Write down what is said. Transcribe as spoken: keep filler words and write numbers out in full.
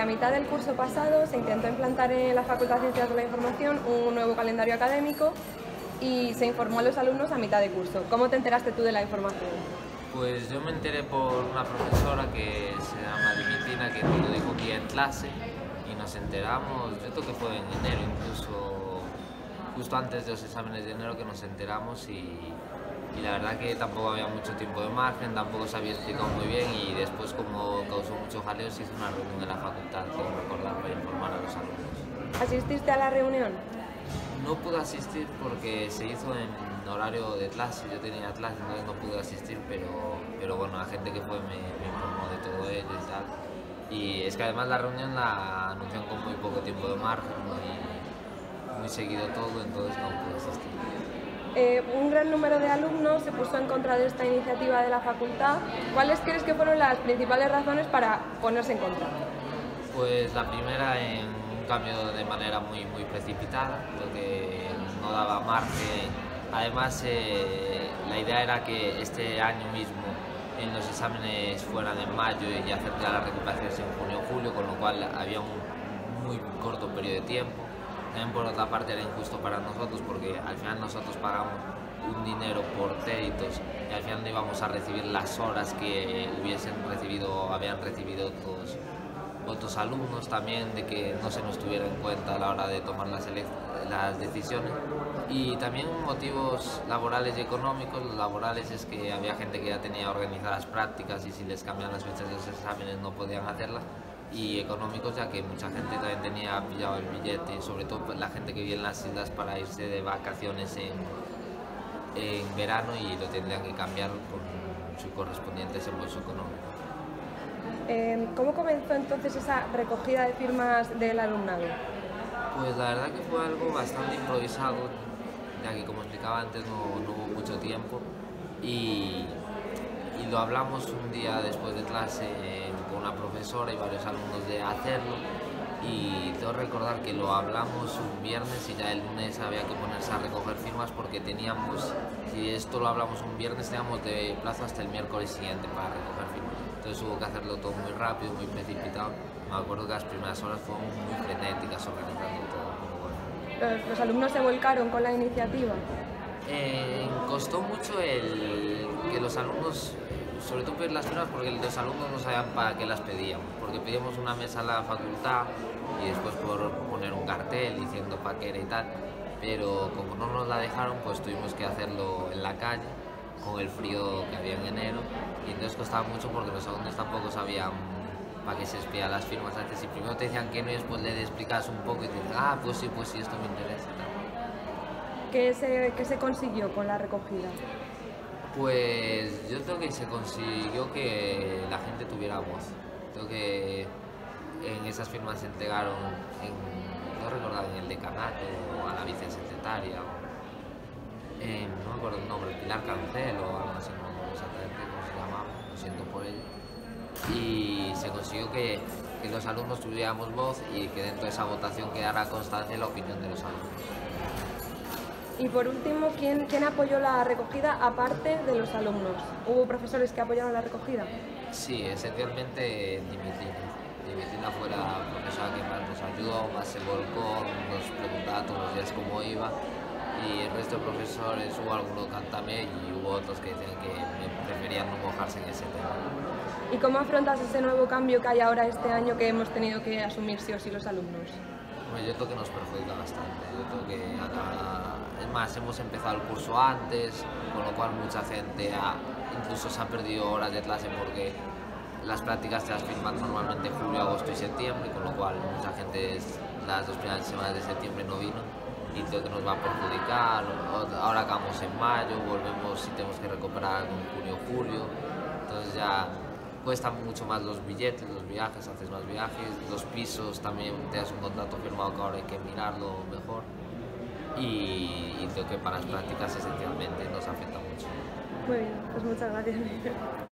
a mitad del curso pasado se intentó implantar en la Facultad de Ciencias de la Información un nuevo calendario académico y se informó a los alumnos a mitad de curso. ¿Cómo te enteraste tú de la información? Pues yo me enteré por una profesora que se llama Dimitrina, que nos lo dijo aquí en clase y nos enteramos, yo creo que fue en enero, incluso justo antes de los exámenes de enero que nos enteramos y, y la verdad que tampoco había mucho tiempo de margen, tampoco se había explicado muy bien y después como causó mucho jaleo se hizo una reunión en la facultad, quiero recordar, para informar a los alumnos. ¿Asististe a la reunión? No pude asistir porque se hizo en horario de clase, yo tenía clase, entonces no pude asistir, pero, pero bueno, la gente que fue me, me informó de todo ello y tal. Y es que además la reunión la anunciaron con muy poco tiempo de margen, muy, muy seguido todo, entonces no pude asistir. Eh, un gran número de alumnos se puso en contra de esta iniciativa de la facultad. ¿Cuáles crees que fueron las principales razones para ponerse en contra? Pues la primera, en un cambio de manera muy, muy precipitada, lo que no daba margen. Además, eh, la idea era que este año mismo en los exámenes fueran en mayo y hacer ya las recuperaciones en junio o julio, con lo cual había un muy corto periodo de tiempo. También por otra parte era injusto para nosotros porque al final nosotros pagamos un dinero por créditos y al final no íbamos a recibir las horas que hubiesen recibido, habían recibido otros, otros alumnos, también de que no se nos tuviera en cuenta a la hora de tomar las, las decisiones. Y también motivos laborales y económicos. Los laborales es que había gente que ya tenía organizadas prácticas y si les cambian las fechas de los exámenes no podían hacerlas. Y económicos, ya que mucha gente también tenía pillado el billete, sobre todo la gente que vive en las islas para irse de vacaciones en, en verano y lo tendrían que cambiar con su correspondiente desembolso económico. Eh, ¿Cómo comenzó entonces esa recogida de firmas del alumnado? Pues la verdad que fue algo bastante improvisado, ya que como explicaba antes no, no hubo mucho tiempo y, y lo hablamos un día después de clase eh, con una profesora y varios alumnos de hacerlo y tengo que recordar que lo hablamos un viernes y ya el lunes había que ponerse a recoger firmas porque teníamos, si esto lo hablamos un viernes, teníamos de plazo hasta el miércoles siguiente para recoger firmas. Entonces hubo que hacerlo todo muy rápido, muy precipitado. Me acuerdo que las primeras horas fueron muy frenéticas organizando todo. Pero bueno. ¿Los, los alumnos se volcaron con la iniciativa? Eh, costó mucho el que los alumnos, sobre todo pedir las firmas porque los alumnos no sabían para qué las pedíamos, porque pedíamos una mesa a la facultad y después por poner un cartel diciendo para qué era y tal, pero como no nos la dejaron pues tuvimos que hacerlo en la calle con el frío que había en enero y entonces costaba mucho porque los alumnos tampoco sabían para qué se espían las firmas antes y primero te decían que no y después le explicas un poco y te dicen ah pues sí, pues sí, esto me interesa y tal. ¿Qué se, qué se consiguió con la recogida? Pues yo creo que se consiguió que la gente tuviera voz. Creo que en esas firmas se entregaron, en, no recuerdo, en el decanato o a la vicesecretaria, o, en, no me acuerdo el nombre, Pilar Cancel o algo así, no me exactamente cómo se llamaba, lo siento por ello. Y se consiguió que, que los alumnos tuviéramos voz y que dentro de esa votación quedara constancia la opinión de los alumnos. Y por último, ¿quién, ¿quién apoyó la recogida aparte de los alumnos? ¿Hubo profesores que apoyaron la recogida? Sí, esencialmente Dimitrina. Dimitrina fue la profesora que más nos ayudó, más se volcó, nos preguntaba todos los días cómo iba y el resto de profesores, hubo algunos que también y hubo otros que decían que preferían no mojarse en ese tema. ¿Y cómo afrontas ese nuevo cambio que hay ahora este año que hemos tenido que asumir sí o sí los alumnos? Bueno, yo creo que nos perjudica bastante, yo creo que acá, es más, hemos empezado el curso antes, con lo cual mucha gente ha, incluso se ha perdido horas de clase porque las prácticas se las firman normalmente julio, agosto y septiembre, con lo cual mucha gente las dos primeras semanas de septiembre no vino y creo que nos va a perjudicar. Ahora acabamos en mayo, volvemos y tenemos que recuperar en junio, julio, entonces ya cuestan mucho más los billetes, los viajes, haces más viajes, los pisos también te das un contrato firmado que ahora hay que mirarlo mejor y, y creo que para las prácticas esencialmente nos afecta mucho. Muy bien, pues muchas gracias.